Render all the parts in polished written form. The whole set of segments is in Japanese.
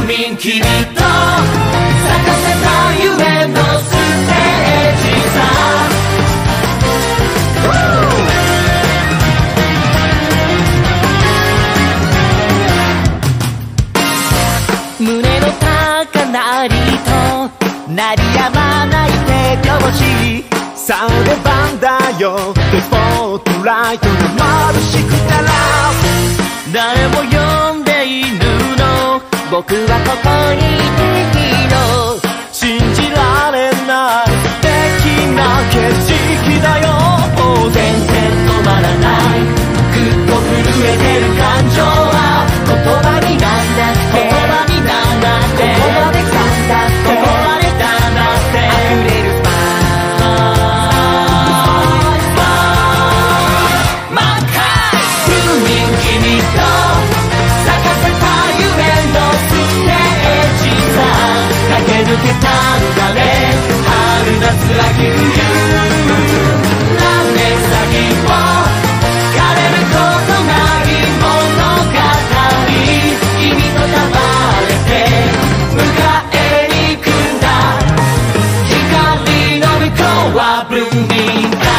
民君と咲かせた夢のステージさ。胸の高鳴りと鳴りやまない手拍子、 さあ出番だよスポットライトが眩しくたら、 誰も呼んでいるの、僕はここにいていいの、 信じられない素敵な景色だよ。 全然止まらない、ぐっと震えてる感情は言葉になんなくて、言葉になんなくて、ここまで来たんだって、ここまで来たんだって溢れる抜けたんだね、春夏秋冬、何年先も枯れることない物語、君と束ねて迎えに行くんだ、光の向こうはブルーミンタ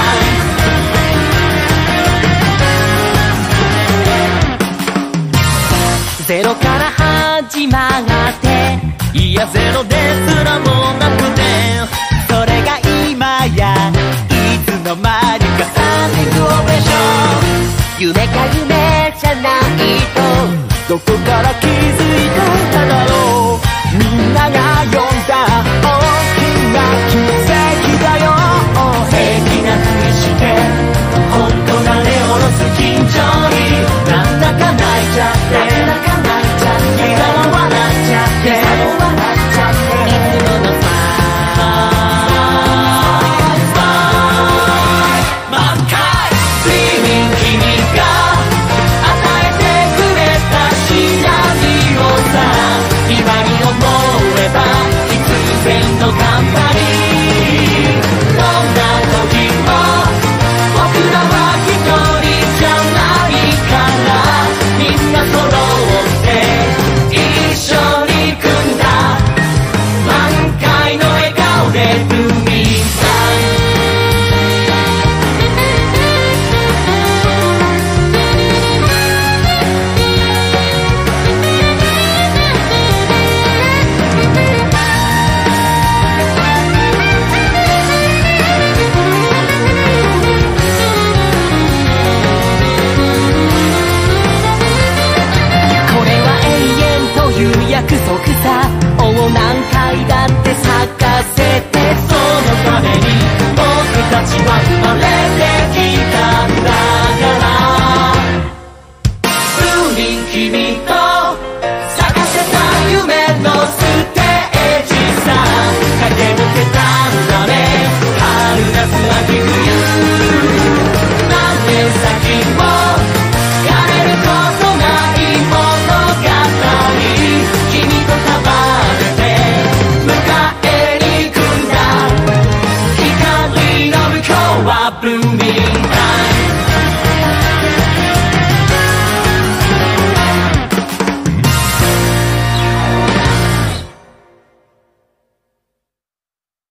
イム。ゼロから始まっていやゼロですらもなくて、それが今やいつの間にかスタンディングオベーション、夢か夢じゃないどこから気づいたんだろう、みんなが呼んだ大きな奇跡だよ。 平気なふりして本当なれおろす緊張になんだか泣いちゃって、なんだか泣いちゃって、笑っちゃって、約束さを何回だって咲かせて、そのために僕たちは生まれてきたんだから、ブルーミン君と咲かせた夢のステージさ、駆け抜けたんだね、春夏秋冬、何年先も枯れることない物語、君と束ねて迎えに行くんだ、光の向こうはブルーミン